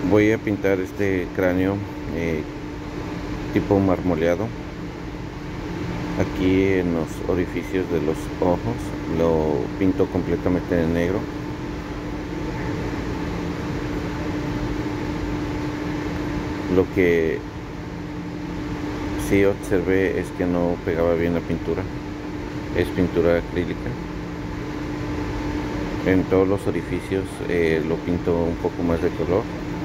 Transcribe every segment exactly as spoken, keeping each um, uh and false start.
Voy a pintar este cráneo eh, tipo marmoleado. Aquí en los orificios de los ojos lo pinto completamente de negro. Lo que sí observé es que no pegaba bien la pintura. Es pintura acrílica. En todos los orificios eh, lo pinto un poco más de color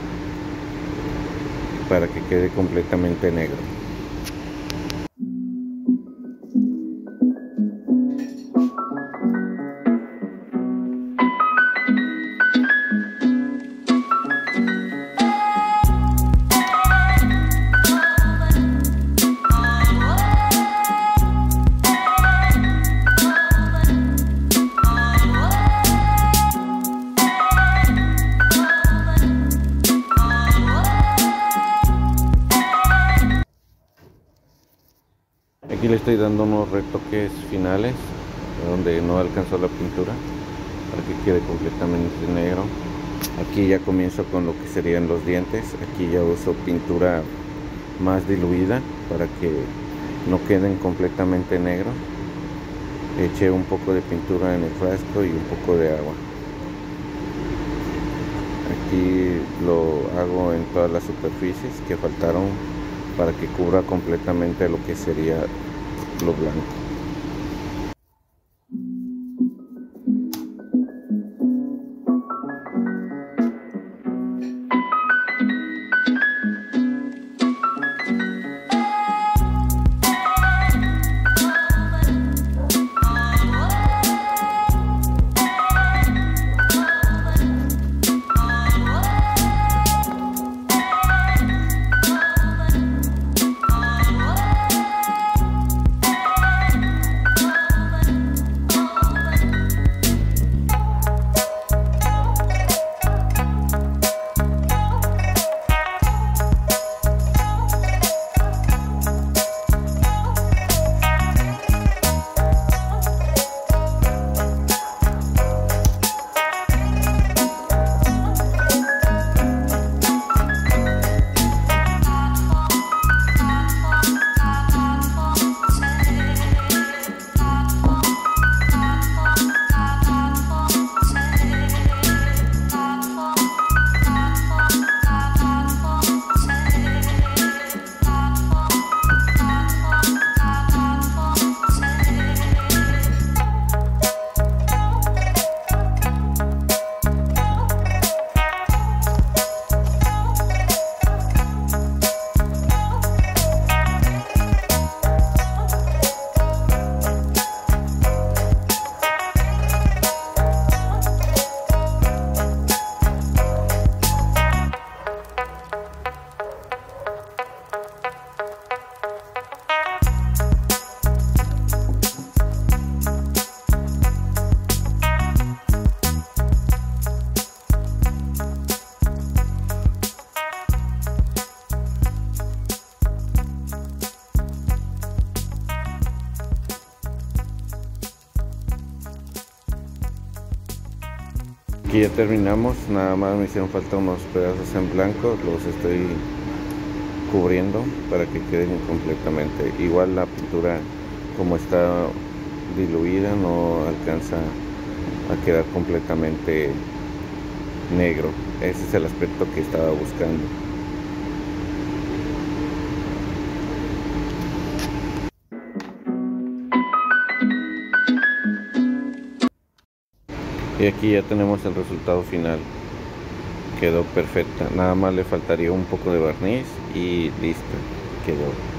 para que quede completamente negro. Aquí le estoy dando unos retoques finales donde no alcanzó la pintura para que quede completamente negro. Aquí ya comienzo con lo que serían los dientes. Aquí ya uso pintura más diluida para que no queden completamente negros. Eché un poco de pintura en el frasco y un poco de agua. Aquí lo hago en todas las superficies que faltaron para que cubra completamente lo que sería lo blanco. Aquí ya terminamos, nada más me hicieron falta unos pedazos en blanco, los estoy cubriendo para que queden completamente. Igual la pintura, como está diluida, no alcanza a quedar completamente negro. Ese es el aspecto que estaba buscando. Y aquí ya tenemos el resultado final. Quedó perfecta. Nada más le faltaría un poco de barniz y listo. Quedó.